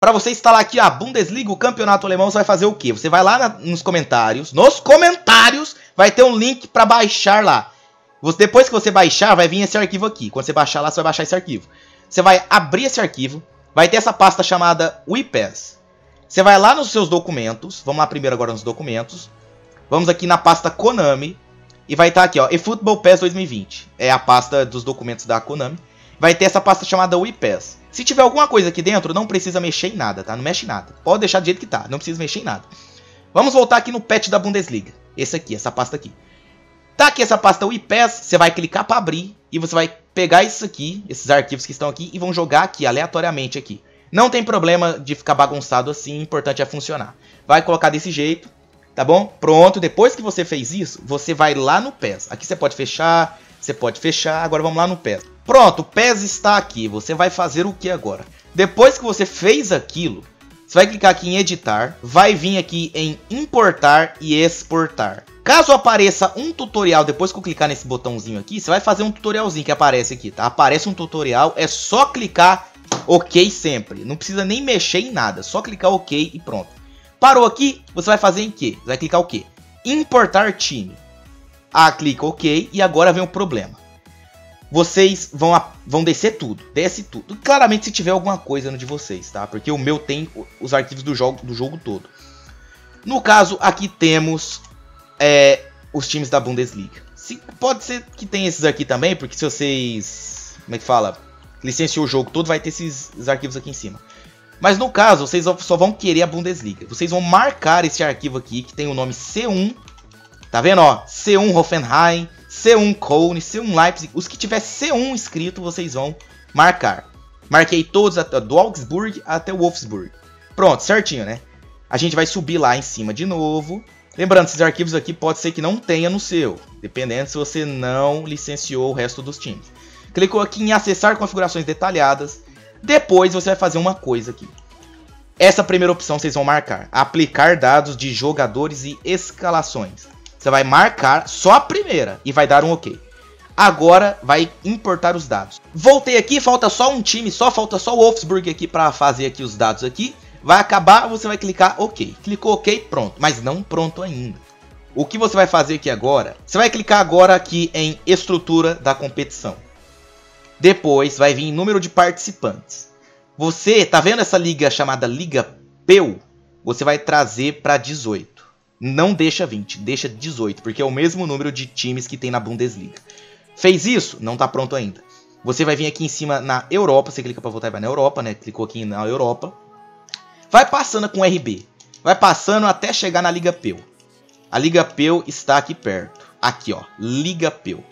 Para você instalar aqui a Bundesliga, o campeonato alemão, você vai fazer o quê? Você vai lá nos comentários. Nos comentários vai ter um link para baixar lá. Depois que você baixar, vai vir esse arquivo aqui. Quando você baixar lá, você vai baixar esse arquivo. Você vai abrir esse arquivo. Vai ter essa pasta chamada WePass. Você vai lá nos seus documentos. Vamos lá primeiro agora nos documentos. Vamos aqui na pasta Konami. E vai estar aqui, ó, eFootball PES 2020. É a pasta dos documentos da Konami. Vai ter essa pasta chamada WePass. Se tiver alguma coisa aqui dentro, não precisa mexer em nada, tá? Não mexe em nada. Pode deixar do jeito que tá, não precisa mexer em nada. Vamos voltar aqui no patch da Bundesliga. Esse aqui, essa pasta aqui. Tá aqui essa pasta WePass, você vai clicar para abrir. E você vai pegar isso aqui, esses arquivos que estão aqui, e vão jogar aqui, aleatoriamente aqui. Não tem problema de ficar bagunçado assim, o importante é funcionar. Vai colocar desse jeito. Tá bom? Pronto, depois que você fez isso, você vai lá no PES. Aqui você pode fechar, agora vamos lá no PES. Pronto, o PES está aqui, você vai fazer o que agora? Depois que você fez aquilo, você vai clicar aqui em editar, vai vir aqui em importar e exportar. Caso apareça um tutorial, depois que eu clicar nesse botãozinho aqui, você vai fazer um tutorialzinho que aparece aqui, tá? Aparece um tutorial, é só clicar OK sempre, não precisa nem mexer em nada, só clicar OK e pronto. Parou aqui, você vai fazer em quê? Você vai clicar o quê? Importar time. Ah, clica OK e agora vem o problema. Vocês vão descer tudo, desce tudo. Claramente se tiver alguma coisa no de vocês, tá? Porque o meu tem os arquivos do jogo todo. No caso, aqui temos os times da Bundesliga. Pode ser que tenha esses aqui também, porque se vocês, como é que fala? Licenciou o jogo todo, vai ter esses arquivos aqui em cima. Mas no caso, vocês só vão querer a Bundesliga. Vocês vão marcar esse arquivo aqui, que tem o nome C1. Tá vendo, ó? C1 Hoffenheim, C1 Köln, C1 Leipzig. Os que tiver C1 escrito, vocês vão marcar. Marquei todos, do Augsburg até o Wolfsburg. Pronto, certinho, né? A gente vai subir lá em cima de novo. Lembrando, esses arquivos aqui pode ser que não tenha no seu. Dependendo se você não licenciou o resto dos times. Clicou aqui em acessar configurações detalhadas. Depois você vai fazer uma coisa aqui. Essa primeira opção vocês vão marcar. Aplicar dados de jogadores e escalações. Você vai marcar só a primeira e vai dar um OK. Agora vai importar os dados. Voltei aqui, falta só um time, falta só o Wolfsburg aqui para fazer aqui os dados aqui. Vai acabar, você vai clicar OK. Clicou OK, pronto. Mas não pronto ainda. O que você vai fazer aqui agora? Você vai clicar agora aqui em estrutura da competição. Depois vai vir número de participantes. Você tá vendo essa liga chamada Liga PEU? Você vai trazer para 18. Não deixa 20, deixa 18, porque é o mesmo número de times que tem na Bundesliga. Fez isso? Não tá pronto ainda. Você vai vir aqui em cima na Europa, você clica para voltar e vai na Europa, né? Clicou aqui na Europa. Vai passando com RB. Vai passando até chegar na Liga PEU. A Liga PEU está aqui perto. Aqui, ó, Liga PEU.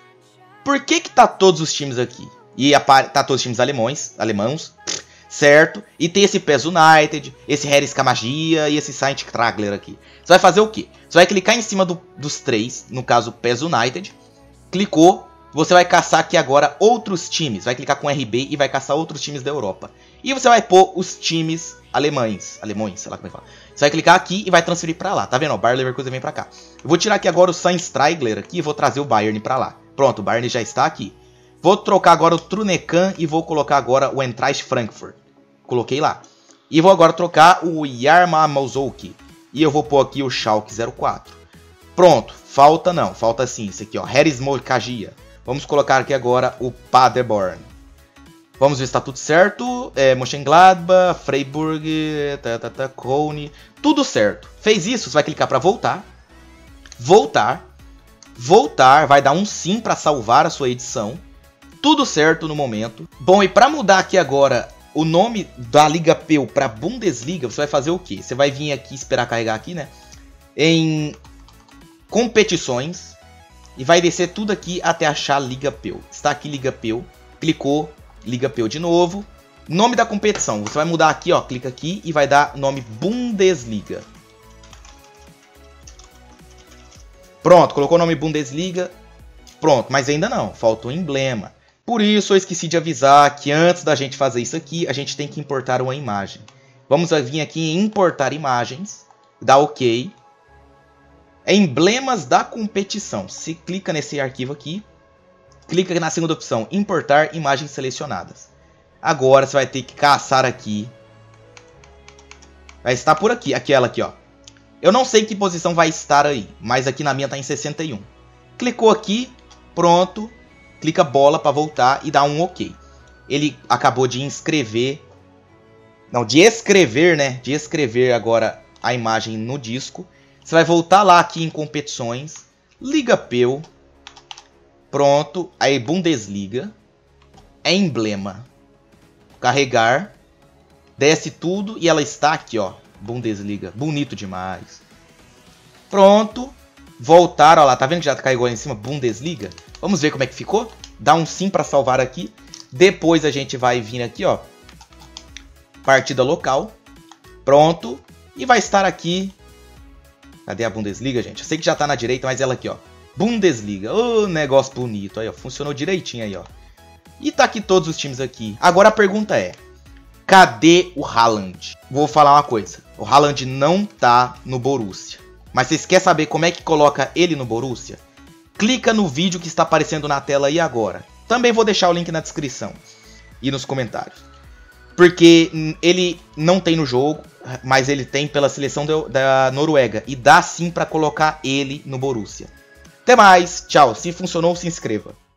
Por que tá todos os times aqui? E tá todos os times alemãos, certo? E tem esse PES United, esse Herisca Magia e esse Saint Kragler aqui. Você vai fazer o quê? Você vai clicar em cima dos três, no caso PES United. Clicou, você vai caçar aqui agora outros times. Vai clicar com RB e vai caçar outros times da Europa. E você vai pôr os times alemães, sei lá como é que fala. Você vai clicar aqui e vai transferir pra lá. Tá vendo? O Bayer Leverkusen vem pra cá. Eu vou tirar aqui agora o Saint Kragler aqui e vou trazer o Bayern pra lá. Pronto, o Bayern já está aqui. Vou trocar agora o Trunecan e vou colocar agora o Eintracht Frankfurt. Coloquei lá. E vou agora trocar o Yarma Mousouki. E eu vou pôr aqui o Schalke 04. Pronto, falta sim isso aqui, ó. Herismo Kagia. Vamos colocar aqui agora o Paderborn. Vamos ver se está tudo certo. Mönchengladbach, Freiburg, Köln, tudo certo. Fez isso, você vai clicar para voltar. Voltar, vai dar um sim para salvar a sua edição. Tudo certo no momento. Bom, e para mudar aqui agora o nome da Liga PEU para Bundesliga, você vai fazer o quê? Você vai vir aqui, esperar carregar aqui, né? Em competições. E vai descer tudo aqui até achar Liga PEU. Está aqui Liga PEU. Clicou, Liga PEU de novo. Nome da competição. Você vai mudar aqui, ó. Clica aqui e vai dar nome Bundesliga. Pronto, colocou o nome Bundesliga. Pronto, mas ainda não. Falta o emblema. Por isso eu esqueci de avisar que antes da gente fazer isso aqui, a gente tem que importar uma imagem. Vamos vir aqui em importar imagens. Dá OK. Emblemas da competição. Se clica nesse arquivo aqui. Clica na segunda opção, importar imagens selecionadas. Agora você vai ter que caçar aqui Vai estar por aqui, aquela aqui, ó. Eu não sei que posição vai estar aí, mas aqui na minha tá em 61. Clicou aqui, pronto. Clica bola para voltar e dá um OK. Ele acabou de inscrever... Não, de escrever, né? De escrever agora a imagem no disco. Você vai voltar lá aqui em competições. Liga Peu. Pronto. Aí Bundesliga. É emblema. Carregar. Desce tudo e ela está aqui, ó. Bundesliga. Bonito demais. Pronto. Voltar, ó lá. Tá vendo que já carregou ali em cima? Bundesliga. Vamos ver como é que ficou. Dá um sim para salvar aqui. Depois a gente vai vir aqui, ó. Partida local. Pronto. E vai estar aqui. Cadê a Bundesliga, gente? Eu sei que já tá na direita, mas ela aqui, ó. Bundesliga. Ô, negócio bonito. Aí, ó. Funcionou direitinho aí, ó. E tá aqui todos os times aqui. Agora a pergunta é: cadê o Haaland? Vou falar uma coisa. O Haaland não tá no Borussia. Mas vocês querem saber como é que coloca ele no Borussia? Clica no vídeo que está aparecendo na tela aí agora. Também vou deixar o link na descrição e nos comentários. Porque ele não tem no jogo, mas ele tem pela seleção da Noruega. E dá sim para colocar ele no Borussia. Até mais, tchau. Se funcionou, se inscreva.